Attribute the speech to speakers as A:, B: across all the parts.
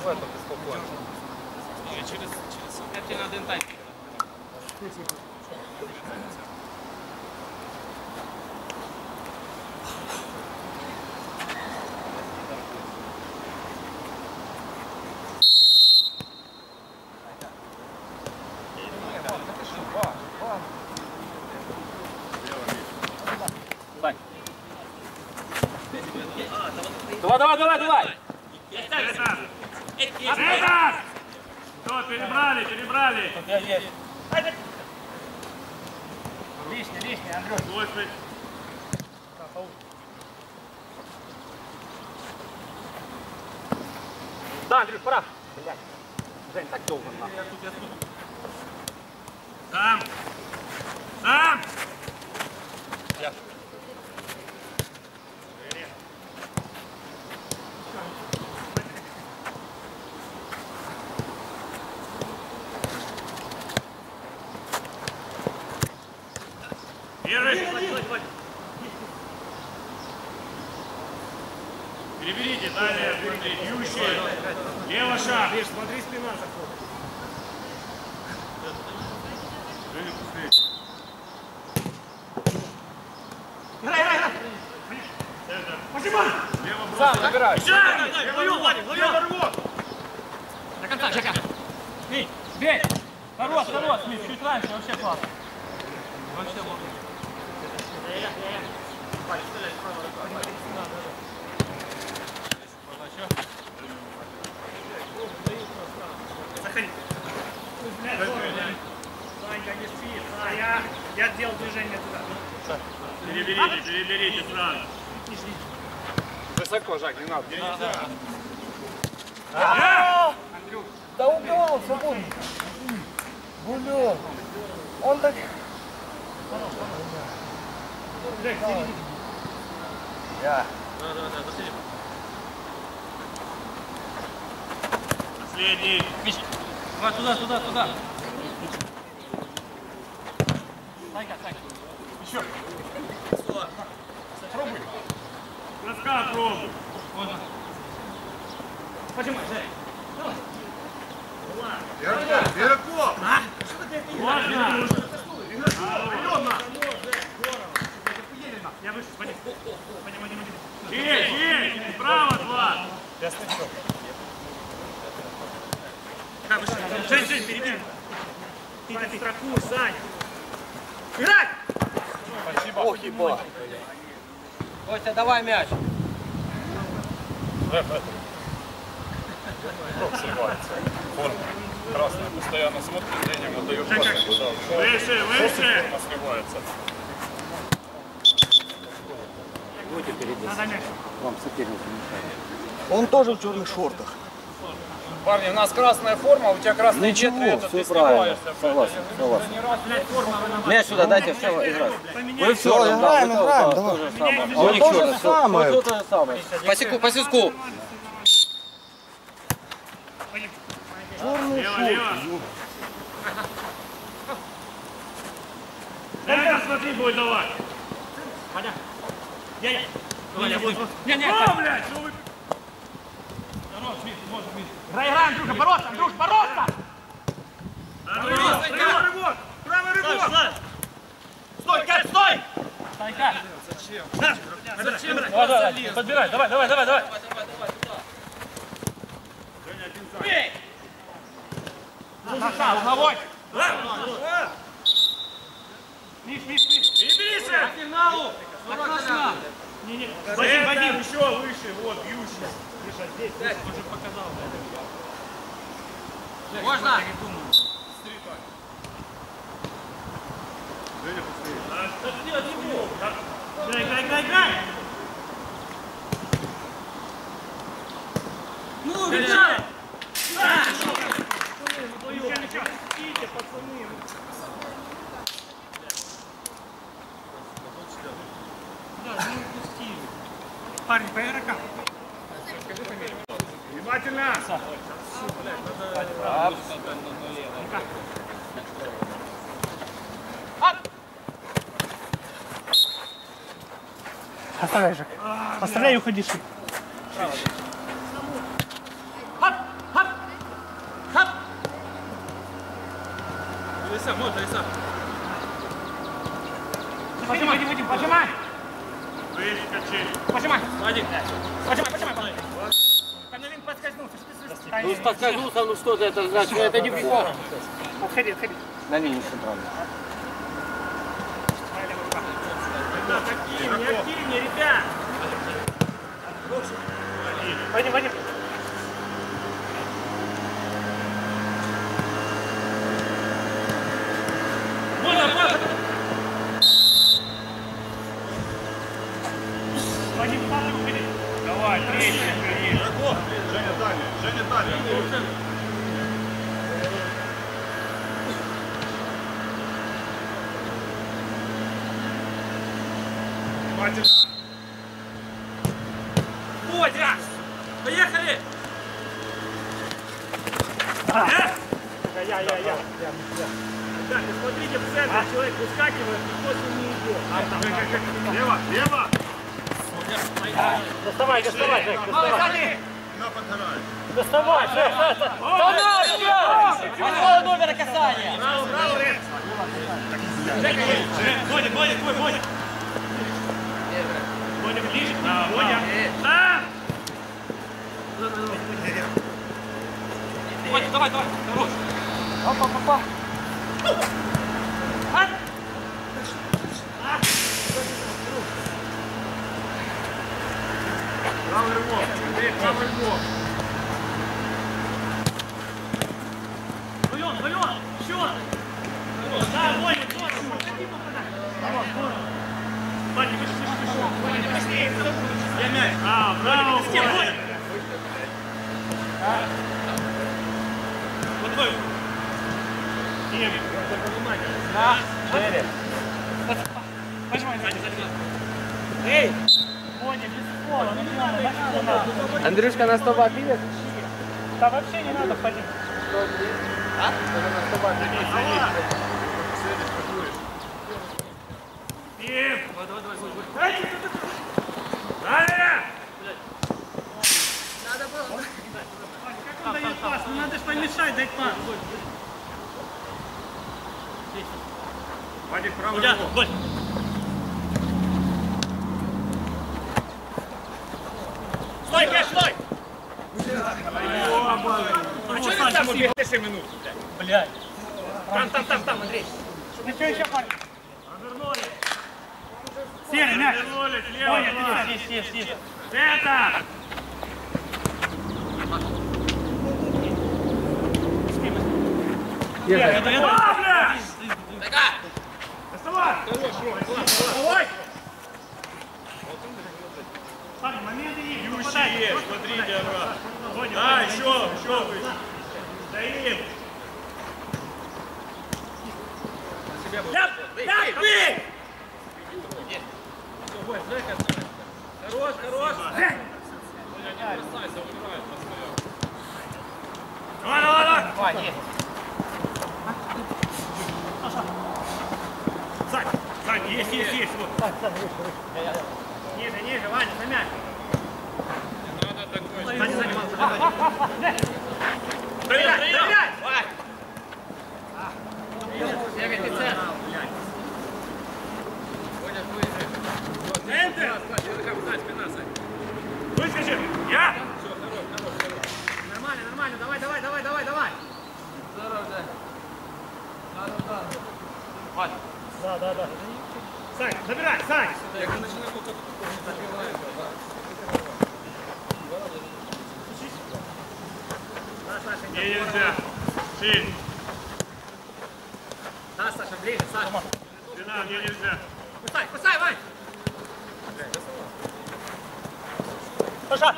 A: это беспокойно.
B: Через тебе надо интайм. Давай!
C: Это! Что, перебрали! Лишний, Андрюш. Слушай.
B: Да, Андрюш, пора. Блядь. Жень, так долго нахуй.
C: Сам!
B: Я.
C: Первый! Переберите, далее, бьющие. Лево шаг. Видишь, смотри, спина заходит.
B: Играй!
C: Пожимай!
B: Сам набирай!
C: Лево рывок!
B: До конца, Жека! Бей! Хорош, Смит, чуть раньше, вообще классно. Вообще можно.
C: Заходи. Санька, не спи. Я делал движение туда. Переберите сразу.
A: Высоко, Жак, не надо.
C: Андрюш.
A: Да убивал, свободно. Гулёв. Он так... Я.
B: Последний.
C: Последний.
B: Миша, давай туда. Санька. Еще. Пробуй.
C: Броска пробуй.
B: Можно. Пожимай, Жень.
C: Ярков! Можно! Я выше, смотри. Есть! Справа 2!
A: Я слышу.
C: Жень, перебей! Ты строку, Саня! Играть!
A: Спасибо. Ох, еба.
D: Костя, давай мяч.
A: Рок срывается. Форма. Красная. Постоянно смотрит, тренер отдает пас.
C: Выше!
A: Она срывается.
D: Будьте впереди. Вам соперник мешает.
A: Он тоже в черных шортах. Парни, у нас красная форма, у тебя красные четыре.
D: Все правильно. Согласен. Мяч сюда дайте, все, играть. Вы в черном, да,
A: играем,
D: то же самое. А у них
A: То же
D: черное,
A: самое.
D: все то же самое. По сиску.
A: Черные
C: Лево! Дай, смотри, будет давать!
B: Я.
C: Не, блядь, что вы...
B: Играй, Андрюха, бороться, Андрюш, бороться!
C: Правый рывок!
B: Стой, Кэт, стой! Санька! Зачем? Давай, подбирай, давай. Бей! На, угловой! Миш!
C: Переберись!
B: К сигналу!
C: Вадим, еще выше, вот, бьющий. Здесь,
B: уже показал. Можно?
C: Играй!
B: Ну, бежай!
C: Идите, пацаны.
B: Парень, по игрокам.
C: Внимательно! Оставляй, Жак. Оставляй и уходи.
B: Хоп! сам, вот, Александр.
C: Поджимай, Вадим, поджимай.
A: Выскочи.
C: Поджимай.
B: Один.
C: Поджимай. Коновин подскользнулся, что ты слышишь?
D: Ну, подскользнулся, ну что это значит? Это не фор.
C: Отходи.
D: На линии центральной.
C: Активнее, ребят. Вадим. Вадим, надо выходить. Давай, третий.
A: Женя дальше. Хватит.
B: Бодя! Поехали!
C: Я. Ребята, смотрите в центр, человек выскакивает, и после не идет.
A: Лево.
C: Доставай, Жек, доставай.
A: На подгорай.
C: Доставай, Жек.
B: Какого номера касания?
C: Браво, Ред.
B: Бодя, твой, Бодя!
C: Бодя ближе. Бодя. Да!
B: Бодя, давай, хорош!
C: Опа.
A: Правый рывок. Андрей, правый рывок.
C: Вален, еще! Да, Бодя, Бодя, быстрее.
B: Я мяч!
C: Браво, Бодя.
B: Вот твой!
C: Да, Шерри. Пожимай, сзади. Эй! Бодя, без пола, не надо.
D: Андрюшка на 100 бат идет?
C: Да вообще не надо ходить.
D: А?
C: Как он дает пас? Ну надо же помешать дать пас.
A: Вадик, правый
B: Бодя,
A: рывок.
B: Бодя! Стой, Кэш, стой!
C: А что ты там убил?
A: 10 минут.
B: Блядь!
C: Там, Андрей. Еще, парень. Развернули. Серый, мяч.
A: Вернулись,
C: Боня,
A: лево.
C: ты здесь. Это! Давай! Парень, моменты есть.
A: Ющий есть, смотрите, обратно. Да, еще выше.
C: Стоим.
B: Хорош!
C: Давай.
A: Сань, есть. Вот.
C: Ниже, Ваня, на мяч.
A: Надо такой.
C: Стреляй! Центр!
A: Выскочи. Я.
C: Нормально, давай. Да. Сань, забирай, Сань!
A: Мне нельзя. Шире.
B: Да, Саша, ближе, Саша!
A: Спина, мне нельзя.
B: Кусай, Вань!
C: Саша!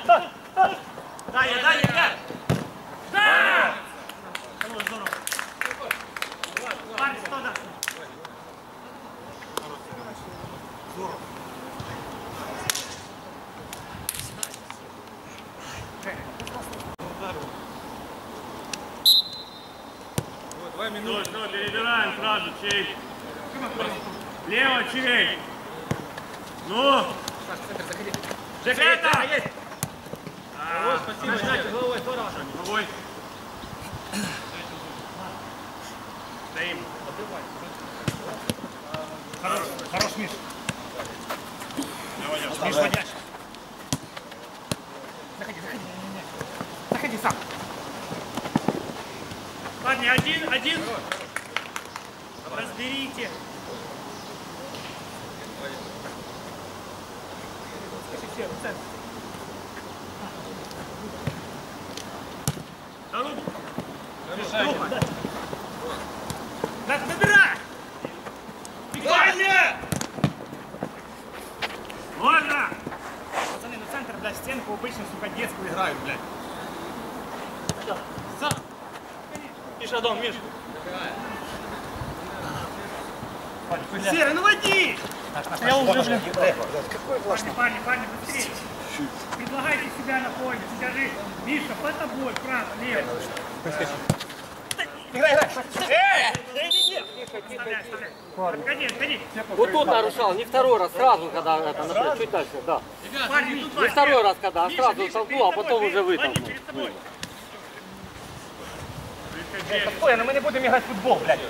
B: Дай!
C: Да! Здорово. Парень, что да?
A: Все, перебираем сразу, чей. Лево, чей. Ну.
B: Жека, есть! Спасибо, Жека, головой, здорово!
A: Головой. Стоим.
C: Парни, один. Разберите. Все, в центр. На руку. Руку, да. Набирай! Пикание! Можно! Пацаны, на центр, блядь, стенку обычно, сука, детскую играют, блядь.
B: Миша, дом, Миш.
C: Серый, ну води!
B: Я уже, блин.
C: Парни, быстрее! Предлагайте себя на поле, скажи, Миша, под тобой, право, лево.
B: Играй!
C: Оставляй. Гони.
D: Вот тут нарушал, не второй раз, сразу, когда это, например, чуть дальше, да.
C: Парни, тут
D: Не второй раз, когда, а сразу толкнул, а потом уже вытолкнул.
C: перед тобой.
B: Какое, но мы не будем играть в футбол, блядь.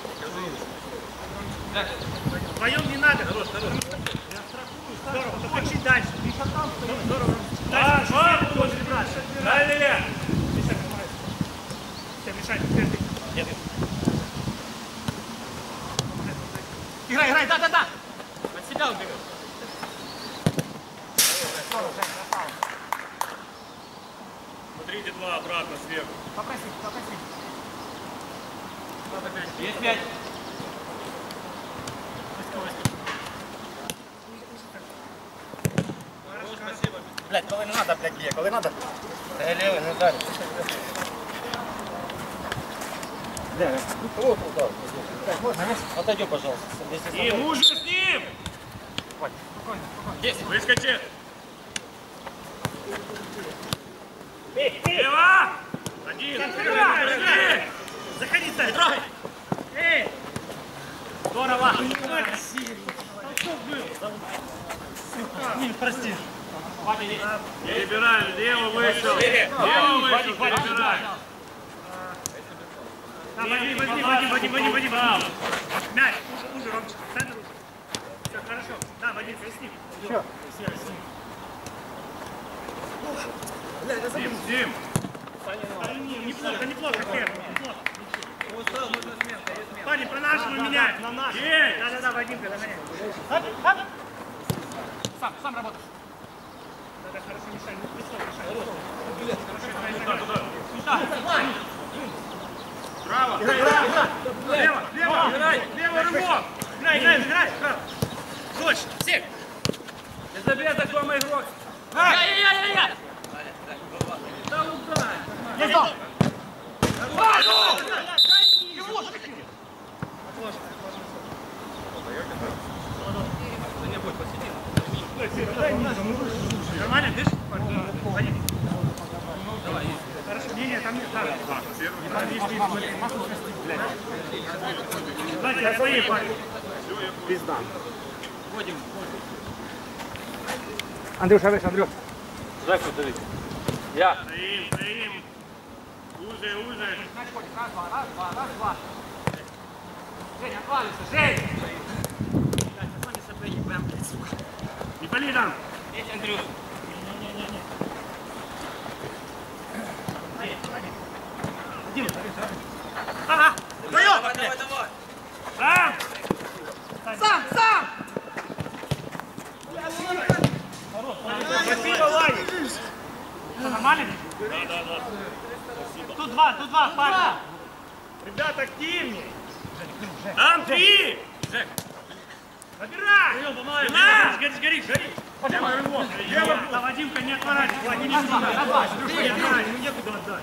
C: Вдвоем не надо. Здорово, только чуть дальше. Здорово. Дальше, Дальше. Все, мешай,
B: Нет. Играй, да. От себя убегай.
C: Смотрите, два обратно сверху.
B: Попроси. Есть 5. Блядь, коли не надо, блядь, б'є, коли надо. Левый, не ударь.
D: Отойдем, пожалуйста.
C: И уже с ним!
B: Есть.
C: Выскочи! Лево! Один! Заходи, Сань!
B: Трогай.
C: Эй! Здорово!
B: Прости.
C: Перебираем, лево вышел! Лево вышел, перебираем! Води! Мяч! Уже, Ромчик, центр уже. Все, хорошо. Да, Вадим, с ним.
B: Все.
C: Дим! Неплохо, Кем, неплохо. Парни, по-нашему меняем. На наш. Да, Вадимка, догоняй.
B: Сам работаешь.
C: Да, хорошо, мешай. Браво! Лево, рывок! Играй! Право! Дочь!
B: Всех.
C: Не забей такой игрок!
B: Я!
C: Да удар!
B: Есть дом.
C: Нормально, дышишь? Вадим. Хорошо, не, там нет. Давайте, свои парни.
A: Пизда.
B: Андрюша, выше, Андрюш.
D: Жеку, дивись. Я.
C: Стоим. Уже.
B: Раз, два. Женя, отвалишься, Жень!
C: Не пали там.
B: Есть, Андрюш.
C: Ага, вдвоем.
B: Давай.
C: Сам. Спасибо, Ваня. Что, нормально? Да. Тут два, парни. Ребята, активнее. Там 3.
B: Жек.
C: Набирай. Гори. Лево. Да, Вадимка, не отворачивай. Вадим, не отворачивай. Ему некуда отдать.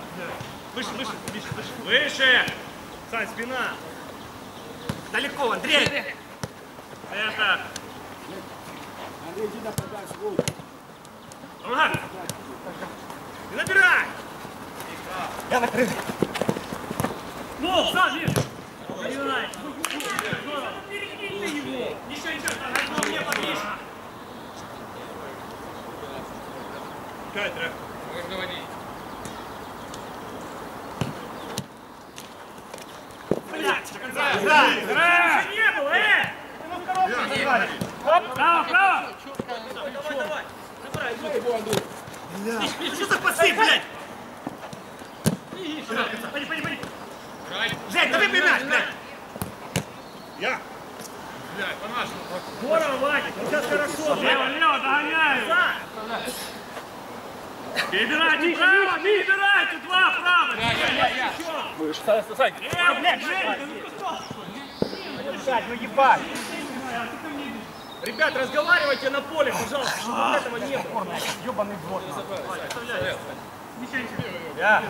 C: Выше. Сань, спина.
B: Далеко, Андрей.
C: Это. Помогай. И набирай.
B: Я накрыл.
C: Ну, Сань, Миш. Набирай. Здорово. Перекинь его. Ничего, мне поближе. Катя. Блядь, играй! Не было, Ну, в коробку забрали. Оп, право!
B: Давай. Забирай.
C: Что за пасы, блядь? Пойди.
B: Жень, да выбей мяч, блядь!
A: Я.
C: Здорово, Вадик, сейчас хорошо. Лево, догоняю. Перебирайте право, перебирайте, два право. Блядь, Жень,
B: Ну ебать! Ребят, разговаривайте на поле, пожалуйста, чтобы этого не было. Ёбаный двор. Я.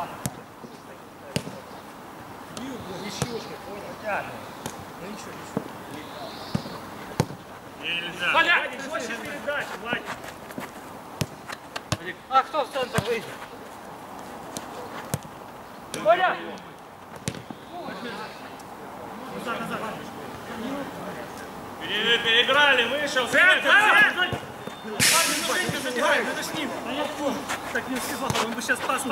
C: нельзя. Вадик, больше передачи, Вадик.
D: А кто в центр выйдет?
B: Коля!
C: Переиграли, вышел. Центр!
B: Это с ним.
C: Так не успевал, он бы сейчас спас.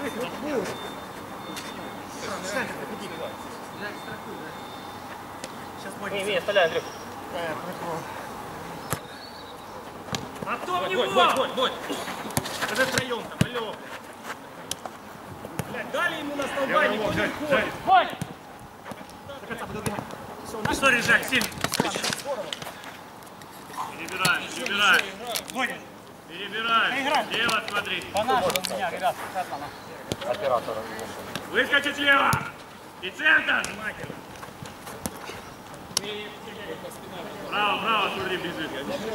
B: Не, оставляй, Андрюх.
C: А кто в него?
B: Вот. Это втроем там, алло. Блядь, дали ему на столба, никто не ходит.
C: Вадь! Что, Режак, сильно? Перебираем. Водя. Перебираем. Лево смотри.
B: По-нашему меня, ребят.
D: Оператора.
C: Выскочить лево. И центр. Право, смотри, бежит.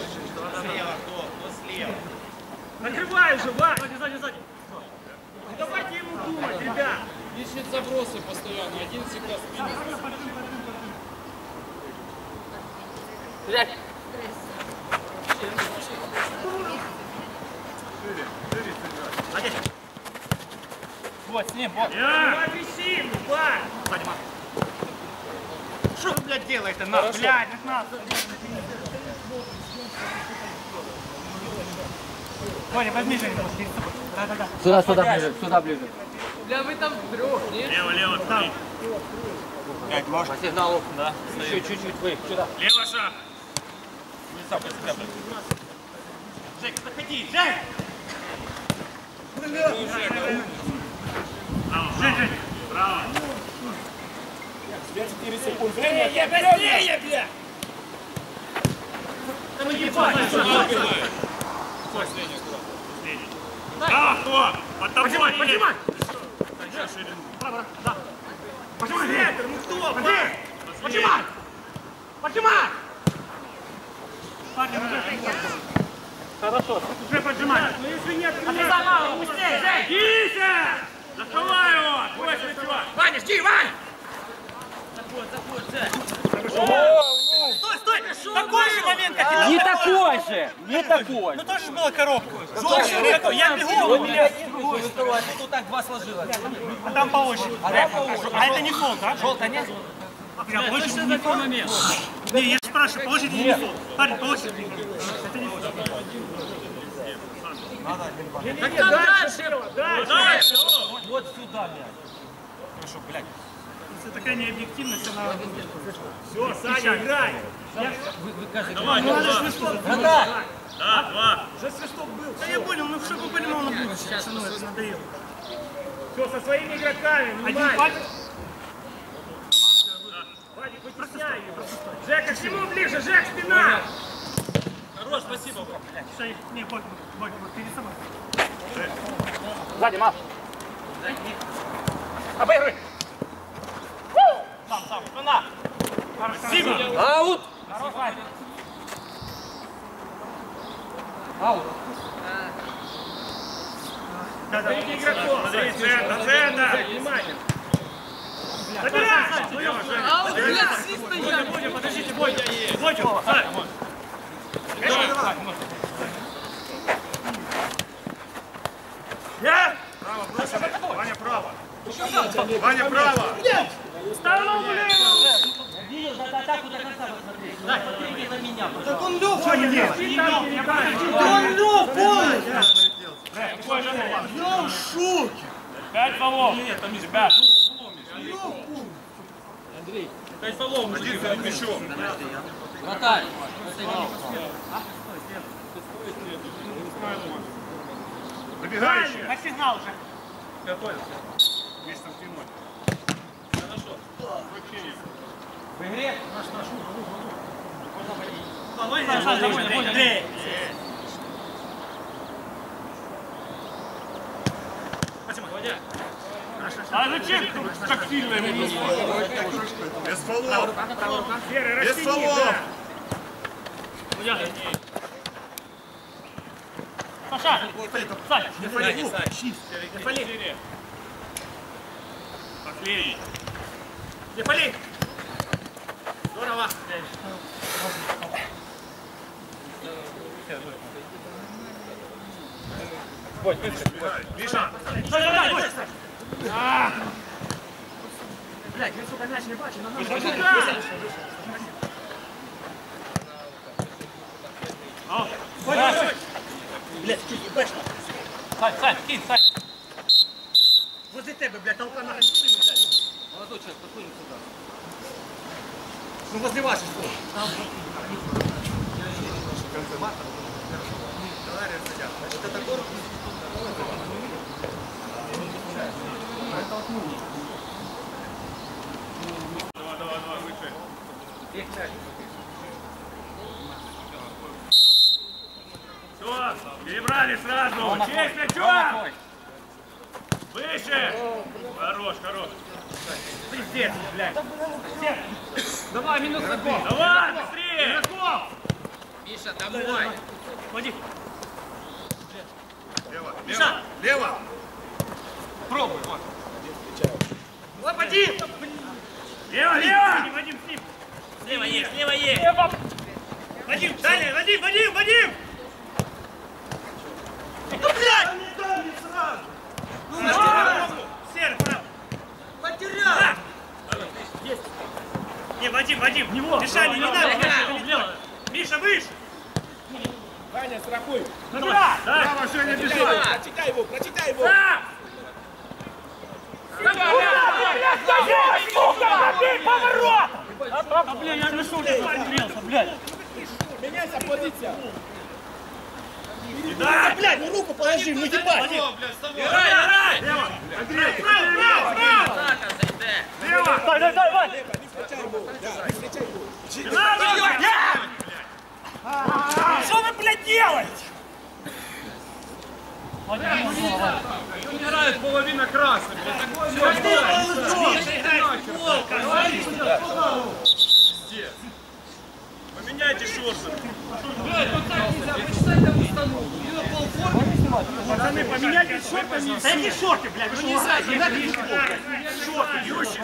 C: Накрывай уже, Вадь. Сзади. Давайте ему думать, ребят.
A: Ищет забросы постоянно. Один всегда спинит.
D: Блядь.
B: Вот, с ним, вот.
C: Я агрессивный, Вадь.
B: Что вы, блядь, делаете, нахуй?
C: Блядь, не надо. Ваня, возьми Женю перед собой. Да.
D: Сюда ближе.
A: Бля, вы там вдруг, нет?
C: Лево, смотри.
D: По сигналу. Да. Еще чуть-чуть вы. Сюда.
C: Лево шаг.
B: Жек, заходи, Жек!
C: Жень. Право.
A: 4 секунды.
C: Быстрее, бля!
B: Да ну ебать!
C: Да, кто? Под тобой.
B: Поднимай!
C: Право, да. Поднимай, ветер, ну кто?
B: Поднимай!
C: Парни, уже.
B: Хорошо.
C: Уже поджимай. Ну если нет,
B: А ты сама, пустей, Жек!
C: Кися! Закрывай его! Твой плечо!
B: Ваня, жди, Вань! Заход, Жек! Стой! Такой же момент, как и на
D: Не такой же.
B: Ну тоже была коробка. Желтый, я бегу, у меня тут так два сложилось.
C: А там по очереди. А это не фол, да?
B: Желтая нет?
C: Я по очереди не фол. Не, я спрашиваю, по очереди не фол. Парень, по очереди. Это не фол.
B: Так там дальше!
C: Вот сюда, блядь.
B: Хорошо, блядь.
C: Если такая необъективность, она...
B: Все, Саня, играй!
C: Давай, надо свисток.
B: Да,
C: два.
B: уже свисток был.
C: Да я понял, ну чтобы вы понимал, на будущее. Пацану это надоело.
B: Все, со своими игроками,
C: Один
B: внимание!
C: пальчик.
B: Вадик, вытесняй его! Жека, к чему ближе? Жек, спина!
C: Хорош, спасибо. Шей, не, Бодь, перед собой.
B: Сзади, Мав! Обыгрывай!
C: Сам, спина. Спасибо.
D: Аут.
C: Да.
B: Игроков! Смотри, центр! Внимание!
C: Забирай! Бодя, подождите, Бодя. Бодя, стой.
B: Я!
C: Право, бросили. Ваня, право. Ваня, право.
B: Ставь ногу влево!
D: Видел, за атаку до конца посмотри. Да, смотри на меня.
C: Так он лёг. Что не делает?
B: Он лёг полностью!
C: Я в шоке.
A: 5 фолов. Ребят.
D: Андрей.
A: 5 фолов. Один за мячом.
D: Вратарь.
C: Пробегающий. На сигнал уже.
A: Готовился.
C: Весь там 3-0.
B: В игре? Андрей! А зачем так сильно его назвали?
E: Без фолов!
C: Серый,
E: Без
C: растяни,
E: фолов!
C: да.
B: Саша! Сань!
C: Не фали.
B: Последний! Не пали! Здорово!
E: Миша!
C: Блядь, він, сука, мяч не бачить, на нас. Блядь, чуть ебешно.
B: Сань, кинь, Сань!
C: Возле тебе, блядь, толка нахрен спину, блядь.
D: Молодой человек, спокойно сюда.
C: Ну, возле вашей спины.
E: Давай, выше.
B: Все, перебрали сразу! Честь мячом! Выше! Хорош, хорош!
C: Пиздец, блядь.
B: Давай, минус такой! Давай, быстрее!
D: Миша, домой.
B: Ходи!
E: Лево,
B: Миша!
E: лево, лево!
B: Пробуй, вот!
C: Ой, Вадим!
B: Лево, лево!
C: Вадим, с ним.
B: Слева есть, слева есть!
C: Вадим, далее, Вадим, Вадим, Вадим! Серый, право.
D: Потерял.
C: Не, Вадим, Мишаня, не надо. Миша, выше.
A: Ваня, страхуй.
E: Право, Женя, бежит!
A: Прочитай его, прочитай его.
B: Бля, я на шоке посмотрелся, блядь!
A: Меняйся позиция.
C: Да, блядь, ну руку положи, ну ебать.
B: Играй, играй!
E: Андрей!
D: Сака, зайди.
B: Дай, Вань!
A: Не встречай его. Да, не встречай его.
C: Что вы, блядь, делаете?
E: Играет половина красных.
B: Поменяйте шорты!
C: Пацаны, поменяйте шортами. Да эти шорты, блядь, вы не знаете, не надо шорты, ющие.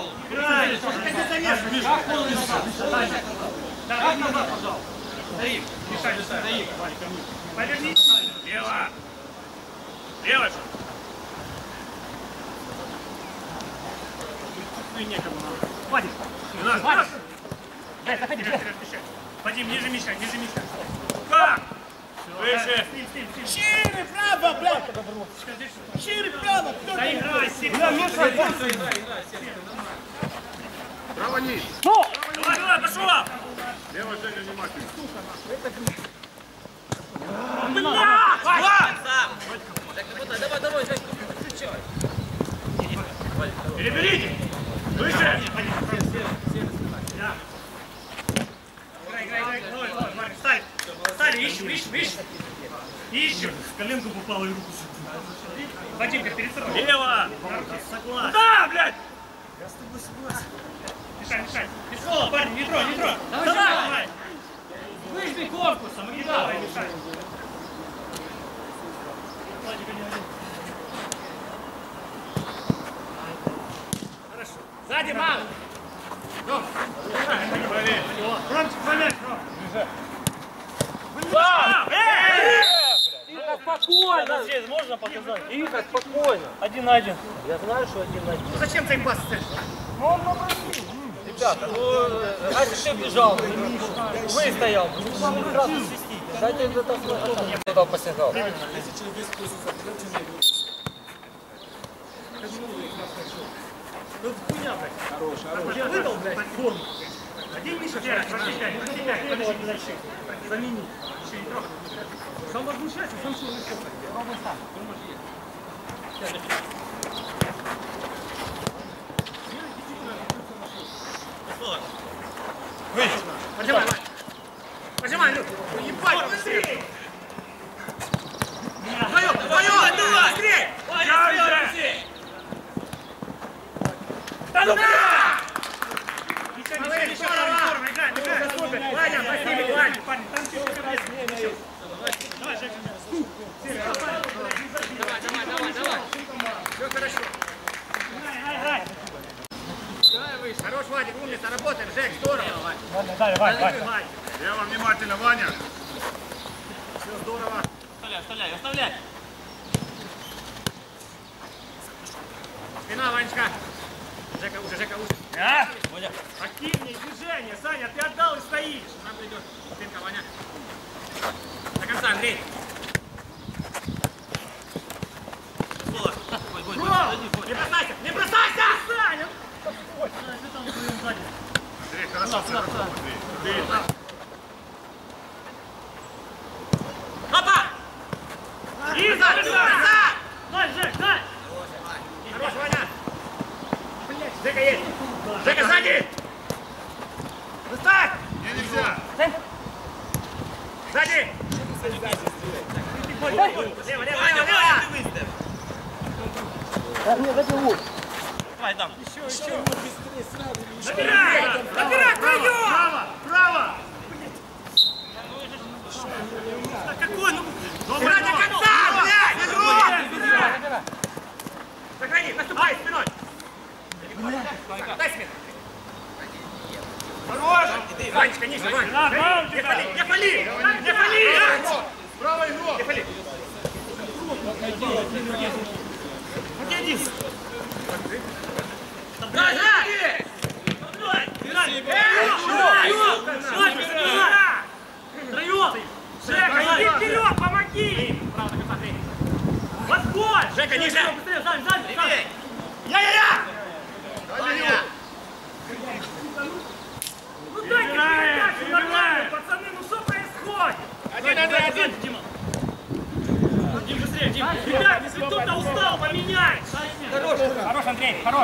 C: Повернитесь.
B: Лево! Лево же!
C: Ну и некому. Вадим. Вадим. Дай, заходи. Вадим, ниже Миша, ниже Миша.
B: Как? Выше!
C: Шире, право, блядь. Шире, право. Да играй,
E: Право, низ!
B: Давай, давай, пошел!
E: Лево, Женя, внимательно.
D: Давай, Женька, включай.
B: Переберите! Выше!
C: Играй. Марк, ставь. Ставь, ищем. Ищем. В коленку попало и руку. Вадимка, перед собой.
B: Лево!
C: Согласен.
B: Да, блядь!
C: Я с тобой согласен. Мешай. Пешкола, парень, не трогай. Давай. Выжми корпусом и давай, мешай. Хорошо. Сзади, мам! Ромчик, помять, Ром.
B: Тихо, спокойно! Здесь можно показать? Тихо, спокойно! 1-1. Я знаю, что 1-1.
C: Ну зачем ты им пас целишь?
B: Ребята, ну, раньше ты бежал, выстоял, ну, сразу свистите. Дайте это так.
D: Кто посягал?
C: Ну хуйня, блядь. Хорош. Выдал, блядь, форму. Один Миша, прочитай. Подожди, дальше. Замени. Еще не трогай. Сам возмущайся, сам что еще. Пробуй сам. Миша, играй. Ваня, спасибо, Ваня. Парни, там чуть-чуть. Давай, Жека. Давай. Все хорошо. Играй. Давай выше. Хорош, Вадик, умница, работаем. Жек, здорово, Ваня. Давай.
E: Лево, внимательно, Ваня.
C: Все здорово.
B: Оставляй.
C: Спина, Ванечка. Жека уже. Активнее движение, Саня, ты отдал и стоишь. Нам придет. Спинка, Ваня. До конца, Андрей. Не бросайся! Саня!
E: Андрей, хорошо. Андрей.
C: Опа! И дай, Жек, дай! Хорош, Ваня! Жека есть! Жека сзади! Выставь!
E: Мне нельзя.
C: Сзади! Лево!
B: Давай, дам.
C: Набирай, втроем!
E: Право!
C: Какой, ну? Играй до конца, блядь! Сохрани, наступай спиной! Дай спину! Хорош! Ванечка, ниже, Вань! Не фали!
E: Право игрок!
C: Не фали! Один! Дай! Троем! Жека, иди вперед, помоги! Подходь! Жека, ниже! Сзади! Я! Ну дайте передачу нормально, пацаны, ну что происходит? Один, Дима! Дим, быстрее, Дим! Ребят, если кто-то устал, поменяй! Хорош, Андрей, хорош!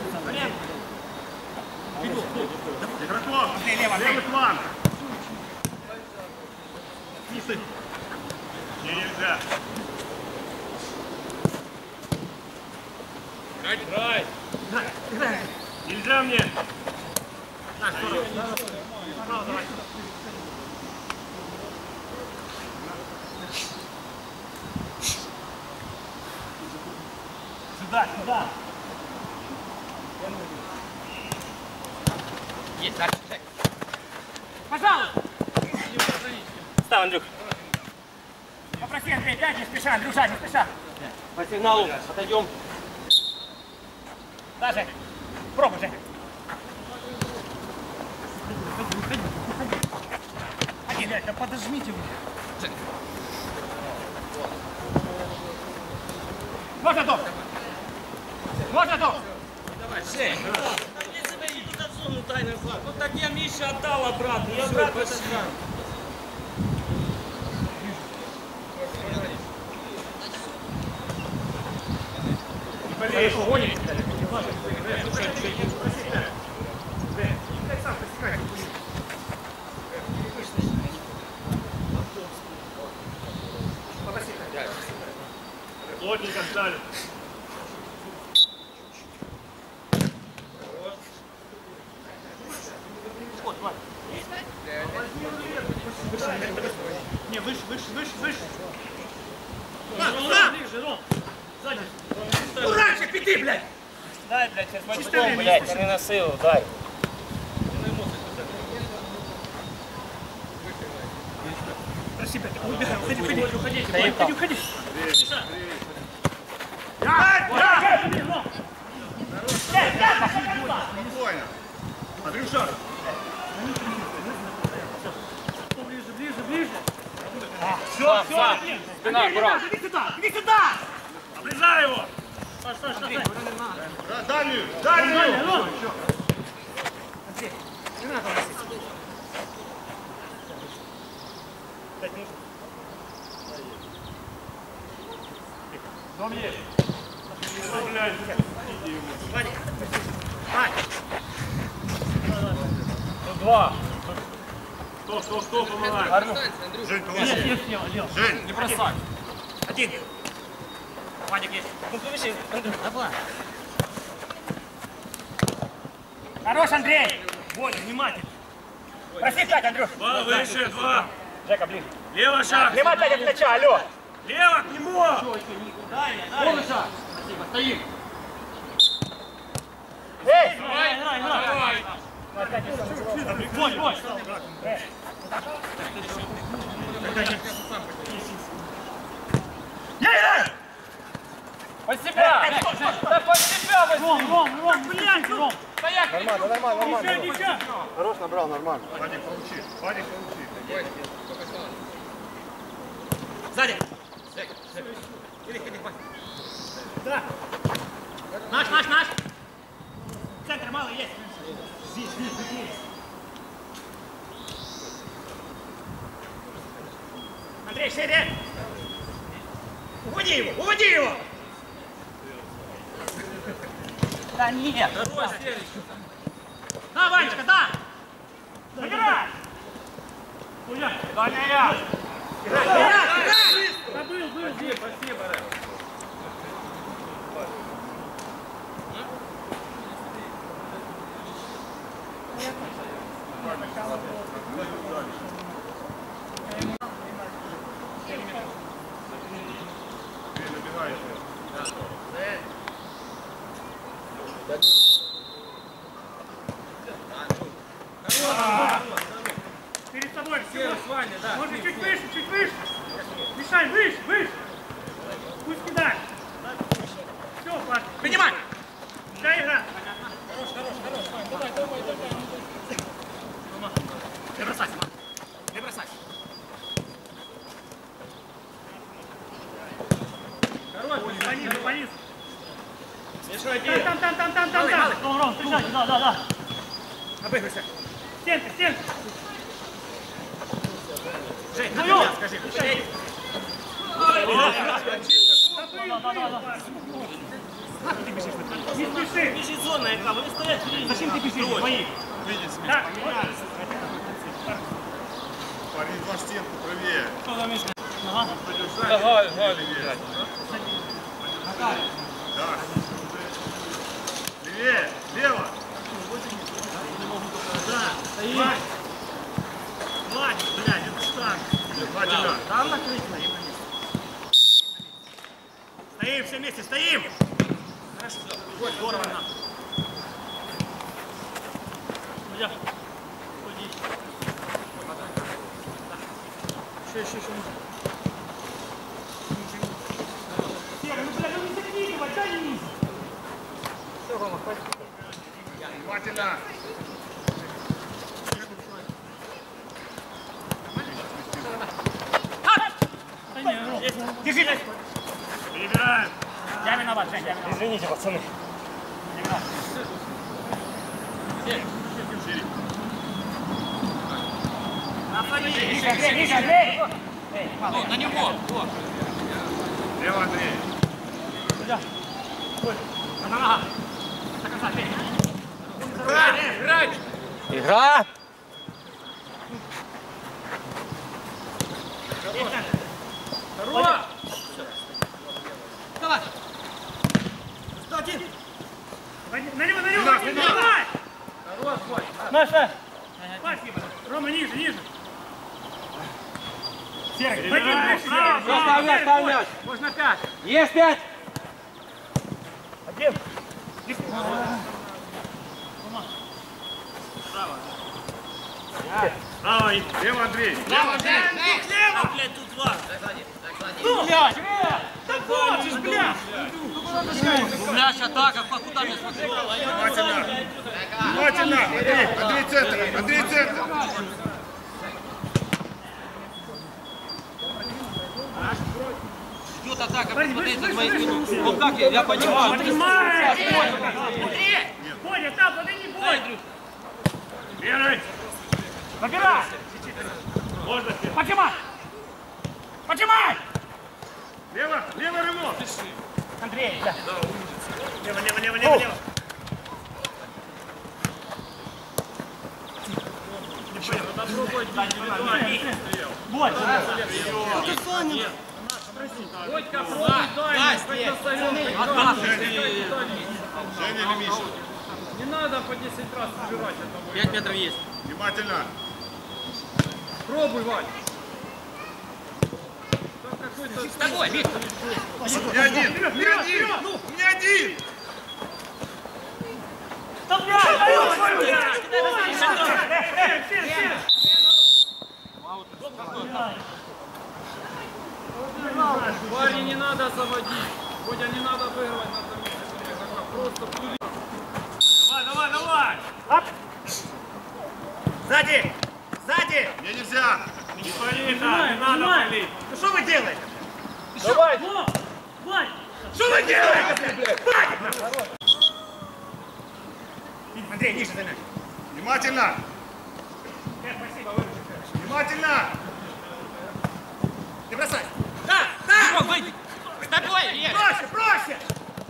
E: Игроков!
C: Лево,
E: Левый фланг! Мне нельзя.
C: Играй!
E: Нельзя мне!
C: На, здорово! Право давай! Сюда!
B: Есть, дальше.
C: Пожалуйста!
B: Ставь, Андрюк.
C: Попроси, Андрей, дай, не спеша, Андрюша, не спеша!
D: По сигналу отойдем.
C: Да, Жень! Пробуй, Жень! Один, да подожмите вы! Вот готов!
B: Вот так я Мише отдал обратно. Я обратно сыграл.
E: Плотненько стали.
C: Не, выше! Ближе, Ром! Сзади! Дурачек, пяти, блядь!
B: Дай, блядь, сейчас мальчиком, блядь, не на силу, дай.
C: Прости, блядь, убегай, уходи!
E: Спокойно. Андрюша!
C: Ближе!
B: Все. Спина, аккуратно.
C: Иди сюда! Обрезай его! Саш!
E: Дальнюю!
C: Ром!
E: Дом есть.
C: Ваня! Вань!
B: Два.
E: Стоп, помогай. Жень, помоги.
C: Лев.
E: Жень,
B: Не бросай.
C: Один! Ваня есть!
B: Ну, повыше, Андрюк. Давай.
C: Хорош, Андрей! Боля, внимательно. Проси 5, Андрюш.
E: 2 выше, 2.
C: Жека, ближе.
E: Лево шаг.
C: Прямой 5 от плеча, алло.
E: Лево к нему.
B: Полный шаг. Спасибо, стоим.
C: Эй!
B: Играй. Бой.
C: Я играю!
A: Под себя! Да под себя возьми!
B: Ром, блядь, Ром.
A: Стоять!
C: Ничего.
F: Хорош, набрал, нормально.
E: Вадик, получи. Вадик, получи.
B: Сзади.
C: Да.
B: Наш.
C: Центр малый есть. Здесь. Андрей, шире. Уводи его!
B: Да нет.
C: Да, Ванечка, да! Забирай!
A: Даня!
C: Играй! Был здесь.
A: Спасибо, Рэм.
C: Перед собой, все.
A: Ваня, да.
C: Может, чуть выше. Мишань, выше. Пусть кидает. Все, Паш.
B: Принимай.
C: Дай игра.
B: Не бросайся, Мак. Не бросайся.
C: По низу.
A: Еще один.
C: Там.
B: Ром, встречай, да.
C: Обыгрывайся. Стенка.
B: Жень,
C: Ну,
B: на скажи.
C: Да. Не спеши.
B: Бежит зона, игра, вы стоять.
C: Зачем ты бежишь? Твои. Да.
E: Парень, два стенку правее.
A: Давай, блядь.
E: Да. Левее. Лево.
C: Вань, блядь, это штанг.
E: Вадика.
C: Там накрыть. Стоим все вместе, стоим.
B: Хорошо, здорово нам.
C: Еще. Серый, ну, блядь, не закидывай, дай низ. Все, Рома, хватит.
E: Внимательно.
C: Держи, Жень.
E: Перебираем.
C: Я виноват, Жень, я виноват. Извините, пацаны. Ниже, Андрей.
B: На него.
E: Лево, Андрей.
C: Нога. До конца, Жень.
A: Играть!
D: Игра!
A: Здорово!
B: Давай.
C: На него, давай!
A: Хорош, Вань!
C: Наша! Спасибо. Рома, ниже. Серый,
D: Ставь мяч.
A: Можно 5!
D: Есть 5.
C: Один.
E: Давай. Лево, Андрей.
B: Лево, блядь, тут два.
C: Блядь! Да хочешь, блядь!
B: Мяч, атака, куда мне смотрел?
E: Внимательно. Андрей центр. Андрей центр.
B: Идет атака, посмотреть за твои спину. Вот как я понимаю.
C: Поднимай! Бодя, там, подойди, Бодя!
E: Первый.
C: Набирай!
E: Можно.
C: Поднимай!
E: Лево. Лево, Ремо.
C: Андрей, да. Лево. Вот.
A: Водька, пробуй, дай!
E: Женя или Миша?
A: Не надо по 10 раз убирать это.
B: 5 метров есть.
E: Внимательно.
A: Пробуй, Вань. Там какой-то...
B: С тобой, Виктор.
E: Не один, не один, не один.
A: Парни, не надо заводить. Бодя, не надо выигрывать на этом месте. Просто пули.
E: Давай, давай, давай.
C: Сзади! Сзади!
E: Мне нельзя. Не пали там, не надо палить.
C: Ну что вы делаете?
A: Давай.
C: Вань! Что вы делаете, блядь? Вань! Андрей, ниже за мяч.
E: Внимательно. Внимательно.
C: Не бросай! Да! Да!
B: Выйди. С тобой, Илья.
C: Проще, проще!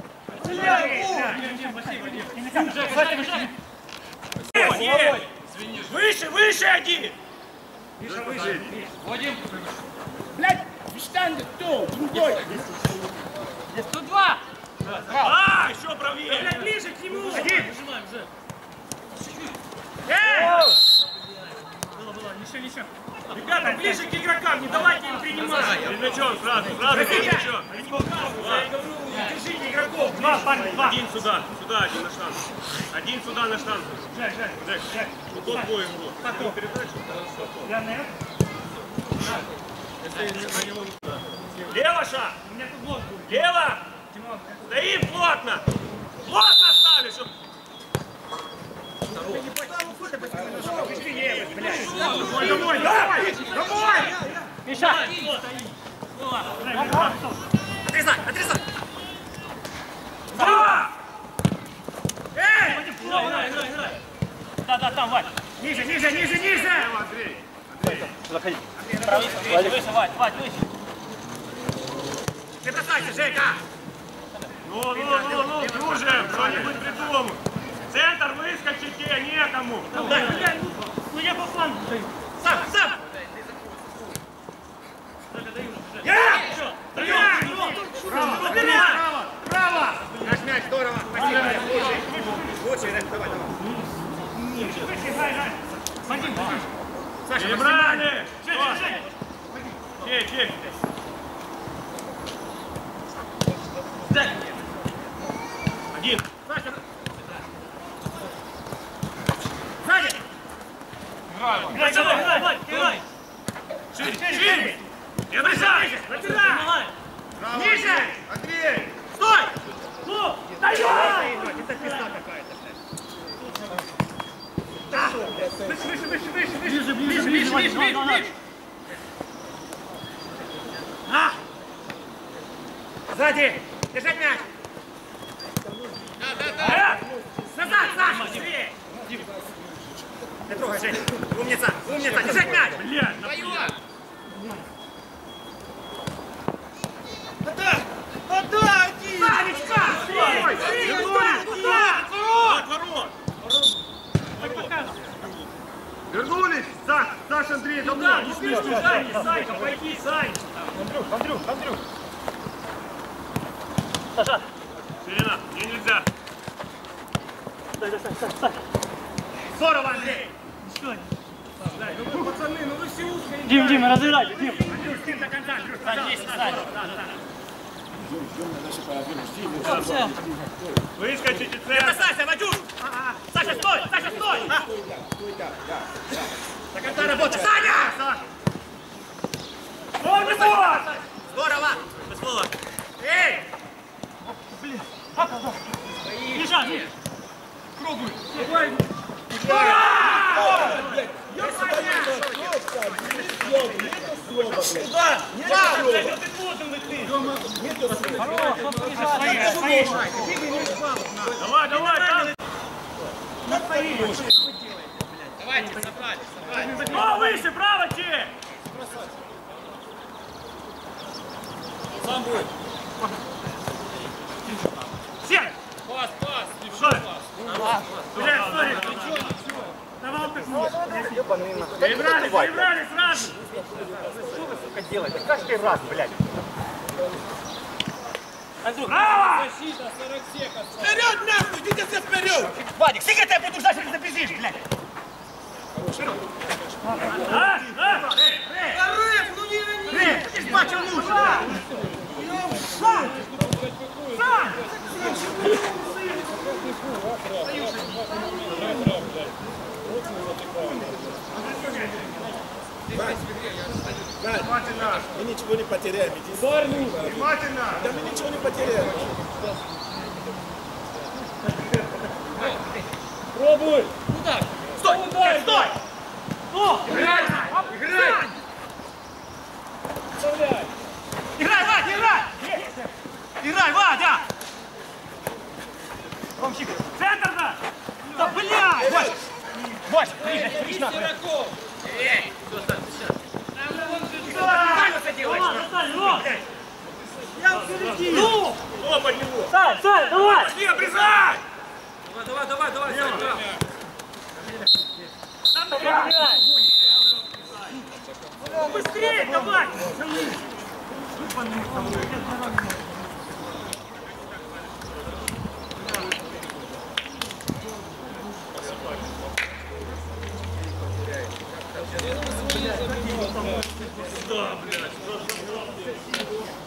E: Выше, выше один.
B: Вводим.
C: Блядь, штанги, кто? Другой!
B: 102.
E: А, еще правее.
C: Блядь, ближе к нему! Один! Ничего. Ребята, ближе к игрокам, не давайте им принимать.
E: Перед мячом сразу, перед мячом.
C: Держите игроков. Два, парни, два.
E: Один сюда, один на штангу. Один сюда на штангу. Жек, вот тот твой игрок. Потом передачу.
C: Я на это.
E: Лево шаг.
C: У меня тут блок будет.
E: Лево. Стоим плотно. Плотно ставишь. Чтоб... Домой, давай! Домой!
C: Миша! Отрезай, отрезай! Эй! Да, там, Вань. Ниже!
E: Лево, Андрей.
B: Выше, Вать, выше.
C: Не бросайся, Жека!
E: Ну, дружим, что-нибудь придумай. Центр выскочите, некому.
C: Ну я по флангу даю. Сам! Право! Наш мяч, здорово! Спасибо! Лучше, давай. Саша,
E: Перебрали! Чей. Один.
C: Саша! Сзади! Играй!
E: Шире! Не бросай!
C: Ниже!
E: Андрей!
C: Стой! Ну! Давай! Это пизда какая-то. Выше! Сзади! Держать мяч! Назад, Саша! Быстрее! Не трогай, Жень! Умница! Держать мяч!
E: Блядь!
C: Санечка!
E: Вернулись! Саша, Андрей, домой!
C: Не смешно, Санька, пойди, Сань!
A: Андрюх.
E: Сирена, мне нельзя!
C: Здорово, Андрей!
A: Ну, пацаны, ну вы все узкие.
B: Дим, разыграй, Дим.
C: Андрюш, ты до конца, Андрюш, пожалуйста.
E: Выскочите,
C: Это
E: центр!
C: Саша, Вадюш! Саша, стой! До конца работы! Саня! Здорово! Без слова. Эй! Миша!
A: Пробуй. Давай.
C: Куда?
E: Давай, там!
B: Давайте, собрали.
E: Кто выше, право, че?
A: Сам будет.
C: Всем!
A: Пас.
C: Блядь, стой! Давай, перебрали сразу!
A: Защита 40 секунд.
C: Вперед, нахуй! Идите все вперед! Вадик,
E: Внимательно.
F: Мы ничего не потеряем. Иди.
E: Внимательно.
F: Да мы ничего не потеряем.
C: Пробуй!
B: Стой! Стой! Ну!
A: Играй! Играй!
C: Вставляй!
B: Играй, Вадя, играй! Играй, Вадя! Ромчик, центр, да! Да, блядь! Вась! Вась, ближе на!
A: Эй!
C: Я в середине!
B: Ну!
E: Кто под него?
B: Сань, давай!
E: Не обрезай!
A: Давай, Сань, да.
C: Быстрее, давай!
E: Да, блядь.